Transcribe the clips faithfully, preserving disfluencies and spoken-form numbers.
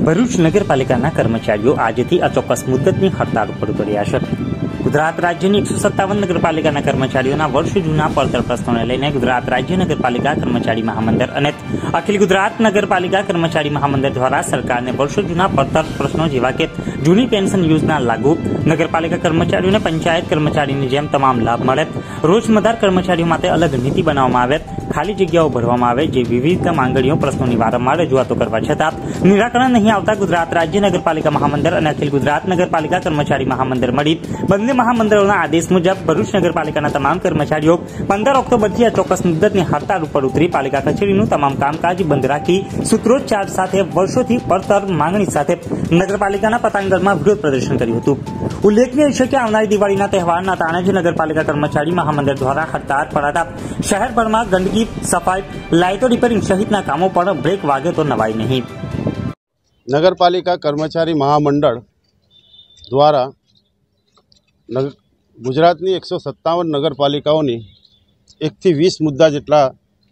ભરૂચ નગરપાલિકાના કર્મચારીઓ આજથી અચોક્કસ મુદ્દતની હડતાળ ઉપર ઉતર્યા છે। ગુજરાત રાજ્યની એકસો સત્તાવન નગરપાલિકાના કર્મચારીઓના વર્ષો જૂના પડતર પ્રશ્નોને લઈને ગુજરાત રાજ્ય નગરપાલિકા કર્મચારી મહામંડળ અને અખિલ ગુજરાત નગરપાલિકા કર્મચારી મહામંડળ દ્વારા સરકારને વર્ષો જૂના પડતર પ્રશ્નો જેવા કે જૂની પેન્શન યોજના લાગુ, નગરપાલિકા કર્મચારીઓને પંચાયત કર્મચારીની જેમ તમામ લાભ મળે, રોજમદાર કર્મચારીઓ માટે અલગ નીતિ બનાવવામાં આવે, ખાલી જગ્યાઓ ભરવામાં આવે જે વિવિધ માંગણીઓ પ્રશ્નોની વારંવાર રજૂઆતો કરવા છતાં નિરાકરણ નહીં આવતા ગુજરાત રાજ્ય નગરપાલિકા મહામંડળ અને અખિલ ગુજરાત નગરપાલિકા કર્મચારી મહામંડળ મળી બંને મહામંડળોના આદેશ મુજબ ભરૂચ નગરપાલિકાના તમામ કર્મચારીઓ પંદર ઓક્ટોબરથી આ ચોક્કસ મુદ્દતની હડતાળ ઉપર ઉતરી પાલિકા કચેરીનું તમામ કામકાજ બંધ રાખી સૂત્રોચ્ચાર સાથે વર્ષોથી પડતર માંગણી સાથે નગરપાલિકાના પતાંગણમાં વિરોધ પ્રદર્શન કર્યું હતું। ઉલ્લેખનીય છે કે આવનારી દિવાળીના તહેવારના તાણે જ નગરપાલિકા કર્મચારી મહામંડળ દ્વારા હડતાળ પડાતા શહેરભરમાં ગંદકી, સફાઈ, લાઇટો રિપેરિંગ સહિતના કામો પર બ્રેક વાગે તો નવાઈ નહીં। નગરપાલિકા કર્મચારી મહામંડળ દ્વારા ગુજરાતની એકસો સત્તાવન નગરપાલિકાઓની એકથી વીસ મુદ્દા જેટલા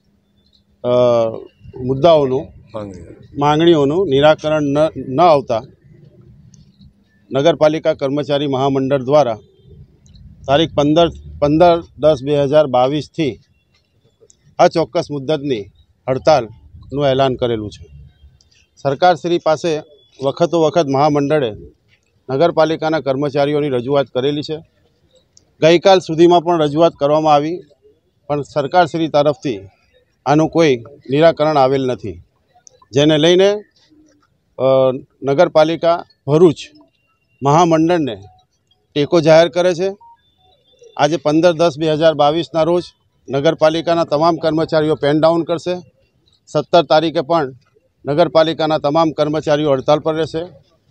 મુદ્દાઓનું માંગણીઓનું નિરાકરણ ન ન આવતા નગરપાલિકા કર્મચારી મહામંડળ દ્વારા તારીખ પંદર પંદર દસ બે હજાર બાવીસથી આ ચોક્કસ મુદ્દતની હડતાલનું એલાન કરેલું છે। સરકારશ્રી પાસે વખતો વખત મહામંડળે નગરપાલિકાના કર્મચારીઓની રજૂઆત કરેલી છે। ગઈકાલ સુધીમાં પણ રજૂઆત કરવામાં આવી પણ સરકારશ્રી તરફથી આનું કોઈ નિરાકરણ આવેલ નથી, જેને લઈને નગરપાલિકા ભરૂચ મહામંડળને ટેકો જાહેર કરે છે। આજે પંદર દસ બે હજાર બાવીસના રોજ નગરપાલિકાના તમામ કર્મચારીઓ પેન ડાઉન કરશે। સત્તર તારીખે પણ નગરપાલિકાના તમામ કર્મચારીઓ હડતાલ પર રહેશે।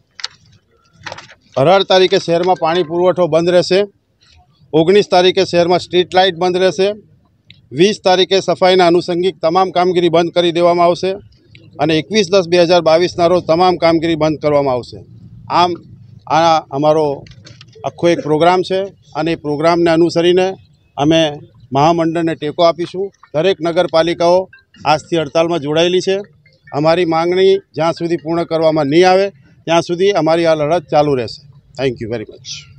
અઢાર તારીખે શહેરમાં પાણી પુરવઠો બંધ રહેશે। ઓગણીસ તારીખે શહેરમાં સ્ટ્રીટ લાઇટ બંધ રહેશે। વીસ તારીખે સફાઈના આનુષંગિક તમામ કામગીરી બંધ કરી દેવામાં આવશે અને એકવીસ દસ બે હજાર બાવીસના રોજ તમામ કામગીરી બંધ કરવામાં આવશે। આમ આ અમારો આખો એક પ્રોગ્રામ છે અને એ પ્રોગ્રામને અનુસરીને અમે મહામંડળને ટેકો આપીશું। દરેક નગરપાલિકાઓ આજથી હડતાલમાં જોડાયેલી છે। અમારી માંગણી જ્યાં સુધી પૂર્ણ કરવામાં નહીં આવે ત્યાં સુધી અમારી આ લડત ચાલુ રહેશે। Thank you very much.